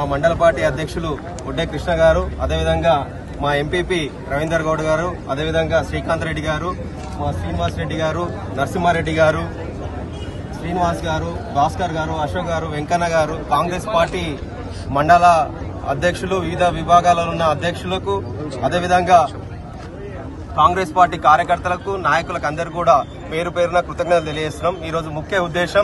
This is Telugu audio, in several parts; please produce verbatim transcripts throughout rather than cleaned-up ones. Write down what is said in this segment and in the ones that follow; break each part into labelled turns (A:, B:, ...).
A: మండల పార్టీ అధ్యక్షులు ఉడ్డే కృష్ణ గారు, అదేవిధంగా మా ఎంపీపీ రవీందర్ గౌడ్ గారు, అదేవిధంగా శ్రీకాంత్ రెడ్డి గారు, మా శ్రీనివాస్ రెడ్డి గారు, నరసింహారెడ్డి గారు, శ్రీనివాస్ గారు, భాస్కర్ గారు, అశోక్ గారు, వెంకన్న గారు, కాంగ్రెస్ పార్టీ మండల అధ్యక్షులు, వివిధ విభాగాలలో ఉన్న అధ్యక్షులకు, అదేవిధంగా కాంగ్రెస్ పార్టీ కార్యకర్తలకు, నాయకులకు అందరూ కూడా పేరు పేరున కృతజ్ఞతలు తెలియజేస్తున్నాం. ఈరోజు ముఖ్య ఉద్దేశం,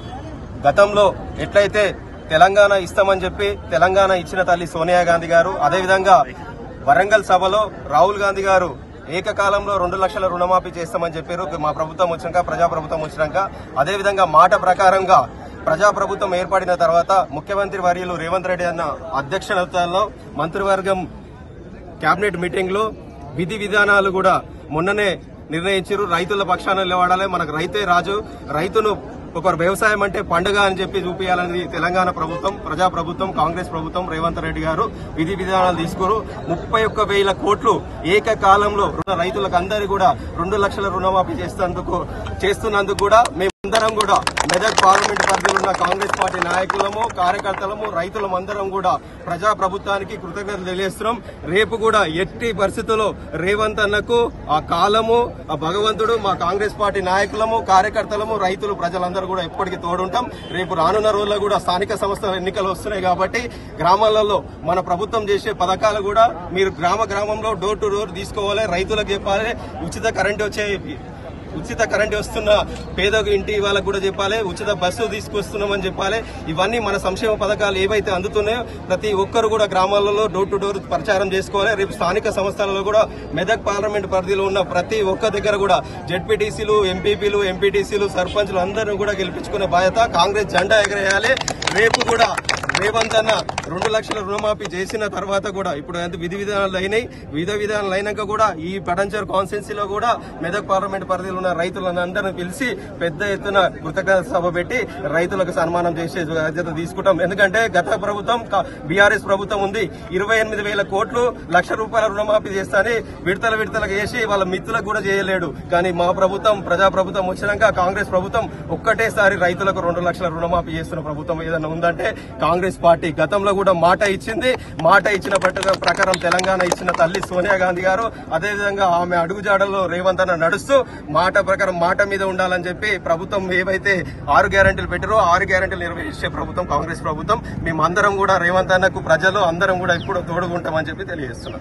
A: గతంలో ఎట్లయితే తెలంగాణ ఇస్తామని చెప్పి తెలంగాణ ఇచ్చిన తల్లి సోనియా గాంధీ గారు, అదేవిధంగా వరంగల్ సభలో రాహుల్ గాంధీ గారు ఏకకాలంలో రెండు లక్షల రుణమాఫీ చేస్తామని చెప్పారు. మా ప్రభుత్వం వచ్చినాక, ప్రజాప్రభుత్వం వచ్చినాక, అదేవిధంగా మాట ప్రకారంగా ప్రజాప్రభుత్వం ఏర్పడిన తర్వాత ముఖ్యమంత్రి వర్యులు రేవంత్ రెడ్డి అన్న అధ్యక్షతలో మంత్రివర్గం కేబినెట్ మీటింగ్ లో విధి విధానాలు కూడా మొన్ననే నిర్ణయించారు. రైతుల పక్షాన నిలబడాలి, మనకు రైతే రాజు, రైతును ఒకరు వ్యవసాయం అంటే పండుగ అని చెప్పి చూపించాలని తెలంగాణ ప్రభుత్వం, ప్రజాప్రభుత్వం, కాంగ్రెస్ ప్రభుత్వం, రేవంత్ రెడ్డి గారు విధి విధానాలు తీసుకురు. ముప్పై ఒక్క వేల కోట్లు ఏకకాలంలో రైతులకు అందరికీ కూడా రెండు లక్షల రుణమాఫీ చేస్తున్నందుకు చేస్తున్నందుకు కూడా మేమందరం కూడా మెదక్ పార్లమెంట్ పరిధిలో ఉన్న కాంగ్రెస్ పార్టీ నాయకులము, కార్యకర్తలము, రైతులము అందరం కూడా ప్రజాప్రభుత్వానికి కృతజ్ఞతలు తెలియజేస్తున్నాం. రేపు కూడా ఎట్టి పరిస్థితుల్లో రేవంత్ అన్నకు ఆ కాలము, ఆ భగవంతుడు, మా కాంగ్రెస్ పార్టీ నాయకులము, కార్యకర్తలము, రైతులు, ప్రజలందరూ కూడా ఎప్పటికీ తోడుంటాం. రేపు రానున్న రోజుల్లో కూడా స్థానిక సంస్థల ఎన్నికలు వస్తున్నాయి కాబట్టి గ్రామాలలో మన ప్రభుత్వం చేసే పథకాలు కూడా మీరు గ్రామ గ్రామంలో డోర్ టు డోర్ తీసుకోవాలి, రైతులకు చెప్పాలి. ఉచిత కరెంట్ వచ్చే ఉచిత కరెంట్ వస్తున్న పేద ఇంటి వాళ్ళకు కూడా చెప్పాలి, ఉచిత బస్సు తీసుకొస్తున్నామని చెప్పాలి. ఇవన్నీ మన సంక్షేమ పథకాలు ఏవైతే అందుతున్నాయో ప్రతి ఒక్కరు కూడా గ్రామాలలో డోర్ టు డోర్ ప్రచారం చేసుకోవాలి. రేపు స్థానిక సంస్థలలో కూడా మెదక్ పార్లమెంట్ పరిధిలో ఉన్న ప్రతి ఒక్క దగ్గర కూడా జెడ్పీటీసీలు, ఎంపీపీలు, ఎంపీటీసీలు, సర్పంచ్లు అందరూ కూడా గెలిపించుకునే బాధ్యత కాంగ్రెస్ జెండా ఎగరేయాలి. రేపు కూడా రేవంత్ అన్న రెండు లక్షల రుణమాఫీ చేసిన తర్వాత కూడా ఇప్పుడు ఎంత విధి విధానాలు అయినాయి, విధి విధానాలు అయినాక కూడా ఈ పటంచర్ కాన్స్టిట్యున్సీలో కూడా మెదక్ పార్లమెంట్ పరిధిలో ఉన్న రైతులందరినీ పిలిచి పెద్ద ఎత్తున కృతజ్ఞత సభ పెట్టి రైతులకు సన్మానం చేసే బాధ్యత తీసుకుంటాం. ఎందుకంటే గత ప్రభుత్వం బీఆర్ఎస్ ప్రభుత్వం ఉంది, ఇరవై ఎనిమిది వేల కోట్లు లక్ష రూపాయల రుణమాఫీ చేస్తాని విడతల విడతలకు చేసి వాళ్ళ మిత్రులకు కూడా చేయలేడు. కానీ మా ప్రభుత్వం, ప్రజా ప్రభుత్వం వచ్చినాక కాంగ్రెస్ ప్రభుత్వం ఒక్కటేసారి రైతులకు రెండు లక్షల రుణమాఫీ చేస్తున్న ప్రభుత్వం ఏదైనా ఉందంటే కాంగ్రెస్ పార్టీ. గతంలో కూడా మాట ఇచ్చింది, మాట ఇచ్చిన ప్రకారం తెలంగాణ ఇచ్చిన తల్లి సోనియా గాంధీ గారు, అదేవిధంగా ఆమె అడుగుజాడల్లో రేవంత్ అన్న నడుస్తూ మాట ప్రకారం మాట మీద ఉండాలని చెప్పి ప్రభుత్వం ఏవైతే ఆరు గ్యారెంటీలు పెట్టారో ఆరు గ్యారెంటీలు నిర్వహించే ప్రభుత్వం కాంగ్రెస్ ప్రభుత్వం. మేమందరం కూడా రేవంత్ అన్నకు ప్రజలు అందరం కూడా ఇప్పుడు తోడుగుంటామని చెప్పి తెలియజేస్తున్నాం.